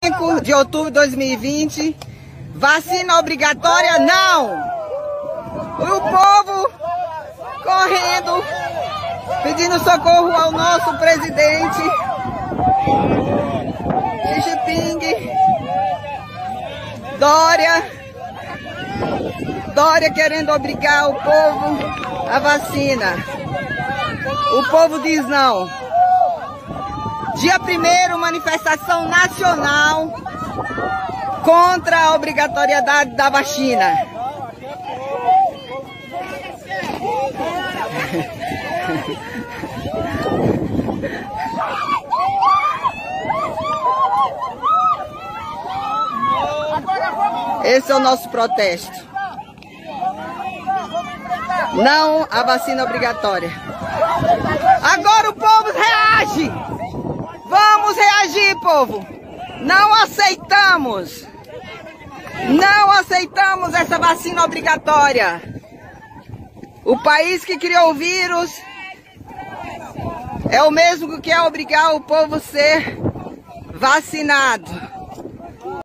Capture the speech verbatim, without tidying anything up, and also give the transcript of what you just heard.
cinco de outubro de dois mil e vinte. Vacina obrigatória, não! O povo correndo, pedindo socorro ao nosso presidente Xi Jinping. Dória, Dória querendo obrigar o povo à vacina. O povo diz não. Dia primeiro, manifestação nacional contra a obrigatoriedade da vacina. Esse é o nosso protesto. Não a vacina obrigatória. Agora o povo reage! Vamos reagir, povo! Não aceitamos! Não aceitamos essa vacina obrigatória! O país que criou o vírus é o mesmo que quer obrigar o povo a ser vacinado.